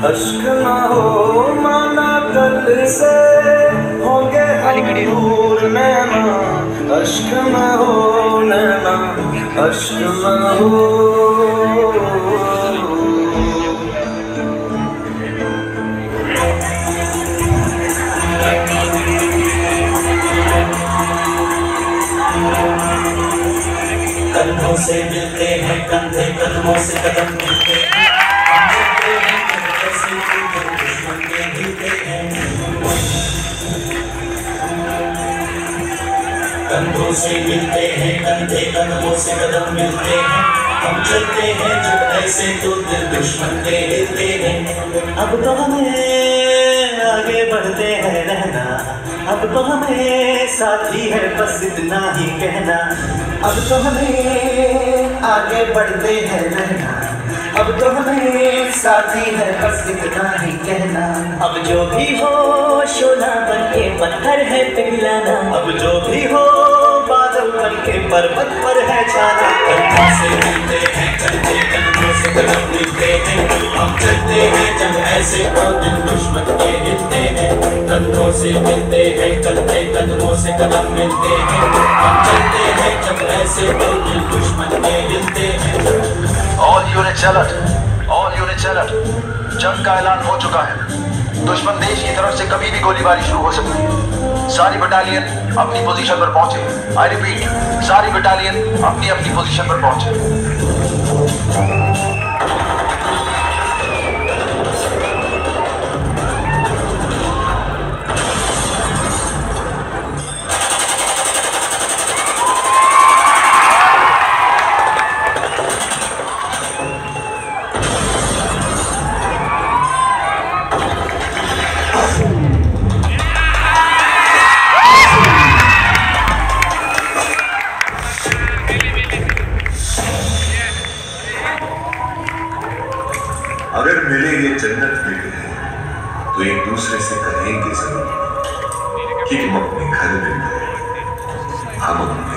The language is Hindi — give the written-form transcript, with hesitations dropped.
अश्क ना हो माना कल से होंगे हम दूर नैना, अश्क ना हो नैना, अश्क ना हो। कदमों से मिलते हैं कंधे, कदमों से कदम मिलते हैं, दुश्मन के हिलते हैं। कंधों से मिलते हैं कंधे, कदमों से कदम मिलते हैं, हम चलते हैं जब ऐसे तो दिल दुश्मन के हिलते हैं। अब तो हमें आगे बढ़ते हैं रहना, अब तो हमें साथी है बस इतना ही कहना। अब तो हमें आगे बढ़ते हैं रहना, अब तो हमें साथी है बस इतना ही कहना। अब जो भी हो शोला बन के पत्थर है पिघलाना, अब जो भी हो बादल बन के पर्वत पर है छाना। कंधों से मिलते हैं कंधे, कदमों से कदम मिलते हैं, हम चलते हैं जब ऐसे तो दिल दुश्मन के हिलते हैं। कंधों से मिलते हैं कंधे, कदमों से कदम मिलते हैं, हम चलते हैं जब ऐसे तो दिल दुश्मन के हिलते हैं। All units alert, all units alert, जंग का ऐलान हो चुका है। दुश्मन देश की तरफ से कभी भी गोलीबारी शुरू हो सकती है। सारी बटालियन अपनी पोजीशन पर पहुंचे। आई रिपीट, सारी बटालियन अपनी अपनी पोजीशन पर पहुंचे। अगर मिले ये जन्नत मिले तो एक दूसरे से कहेंगे जरूर कि तुम अपने घर में मिले, हम अपने